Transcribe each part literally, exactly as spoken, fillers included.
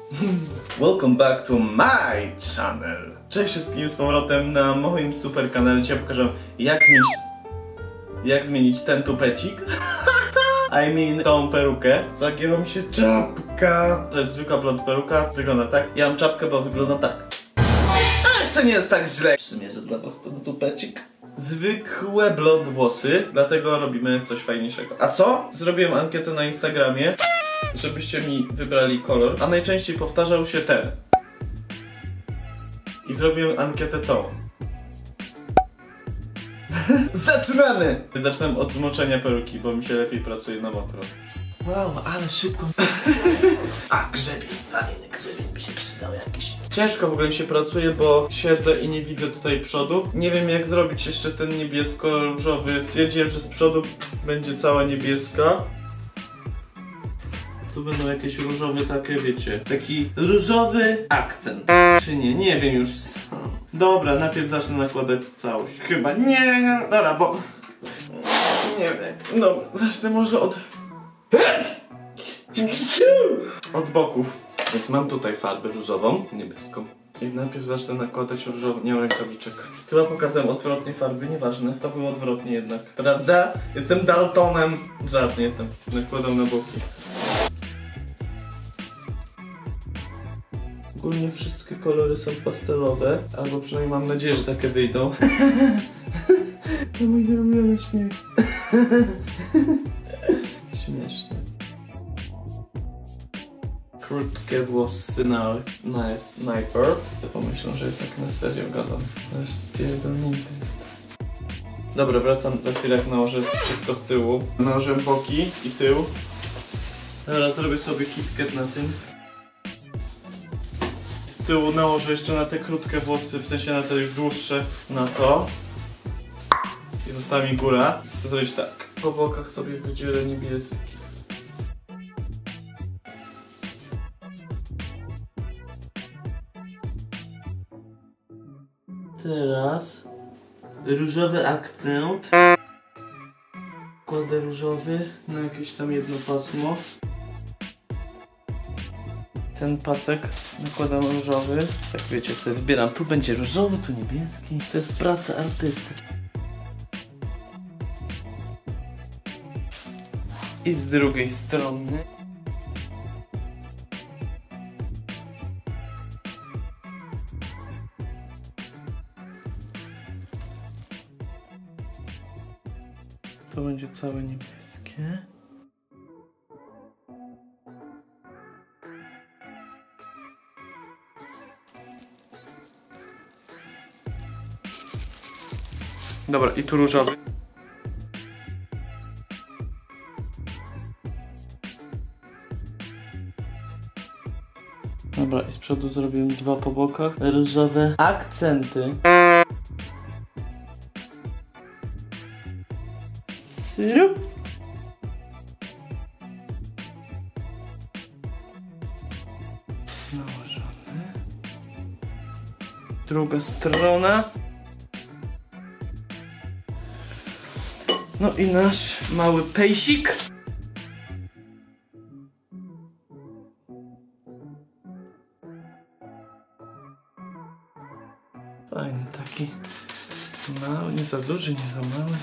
Welcome back to my channel. Cześć wszystkim, z powrotem na moim super kanale. Dzisiaj pokażę jak zmienić jak zmienić ten tupecik. I mean tą perukę. Zagięła mi się czapka. To jest zwykła blond peruka, wygląda tak. Ja mam czapkę, bo wygląda tak. A jeszcze nie jest tak źle. Przymierzę dla was ten tupecik. Zwykłe blond włosy, dlatego robimy coś fajniejszego. A co? Zrobiłem ankietę na Instagramie, żebyście mi wybrali kolor, a najczęściej powtarzał się ten. I zrobiłem ankietę tą. Zaczynamy! Zaczynam od zmoczenia peruki, bo mi się lepiej pracuje na mokro. Wow, ale szybko. A grzebień, fajny grzebień by się przydał jakiś. Ciężko w ogóle mi się pracuje, bo siedzę i nie widzę tutaj przodu. Nie wiem jak zrobić jeszcze ten niebiesko-różowy. Stwierdziłem, że z przodu będzie cała niebieska. Tu będą jakieś różowe takie, wiecie, taki różowy akcent. Czy nie? Nie wiem już. Dobra, najpierw zacznę nakładać całość. Chyba nie, nie, dobra, bo... Nie wiem. No, zacznę może od... Od boków. Więc mam tutaj farbę różową, niebieską. I najpierw zacznę nakładać różową, nie mam rękawiczek. Chyba pokazałem odwrotnie farby, nieważne. To było odwrotnie jednak. Prawda? Jestem Daltonem. Żart, nie jestem. Nakładam na boki. Ogólnie wszystkie kolory są pastelowe, albo przynajmniej mam nadzieję, że takie wyjdą. To mój ulubiony śmiech. Śmieszne. Krótkie włosy na najpierw. To pomyślą, że tak na serio gadam. To jest pierdolnięty jest. Dobra, wracam za chwilę, jak nałożę wszystko z tyłu. Nałożyłem boki i tył. Teraz zrobię sobie KitKat na tym. Z tyłu nałożę jeszcze na te krótkie włosy, w sensie na te już dłuższe, na to. I została mi góra. Chcę zrobić tak. Po bokach sobie wydzielę niebieski. Teraz różowy akcent. Kładę różowy na jakieś tam jedno pasmo. Ten pasek nakładam różowy. Tak wiecie, sobie wybieram. Tu będzie różowy, tu niebieski. To jest praca artysty. I z drugiej strony. To będzie całe niebieskie. Dobra, i tu różowy. Dobra, i z przodu zrobiłem dwa po bokach. Różowe akcenty. Syrop. Nałożony. Druga strona. No i nasz mały pejsik. Fajny taki. Mały, nie za duży, nie za mały.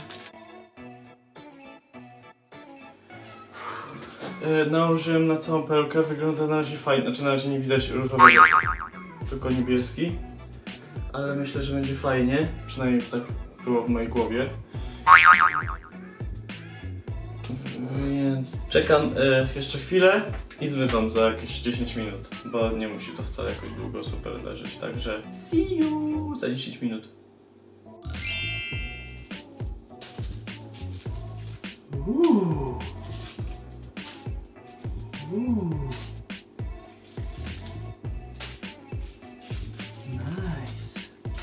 Yy, nałożyłem na całą perukę, wygląda na razie fajnie, znaczy na razie nie widać różowego, tylko niebieski. Ale myślę, że będzie fajnie, przynajmniej tak było w mojej głowie. Więc czekam y, jeszcze chwilę i zmywam za jakieś dziesięć minut, bo nie musi to wcale jakoś długo super leżeć, także see you za dziesięć minut. Uuu. Uuu. Nice.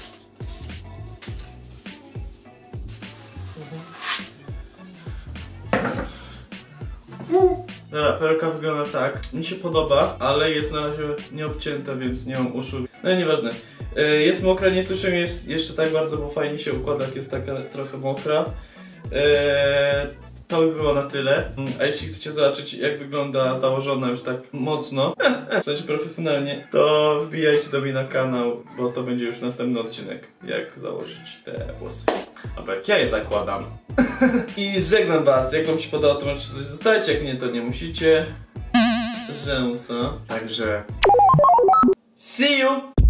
Dobra, peruka wygląda tak. Mi się podoba, ale jest na razie nieobcięta, więc nie mam uszu. No nieważne. Jest mokra, nie słyszę jest jeszcze tak bardzo, bo fajnie się układa, jak jest taka trochę mokra. To by było na tyle. A jeśli chcecie zobaczyć, jak wygląda założona już tak mocno, w sensie profesjonalnie, to wbijajcie do mnie na kanał, bo to będzie już następny odcinek, jak założyć te włosy. Albo jak ja je zakładam. I żegnam was. Jak wam się podoba, to możecie coś zostawić, jak nie, to nie musicie. Rzęsa. Także... See you!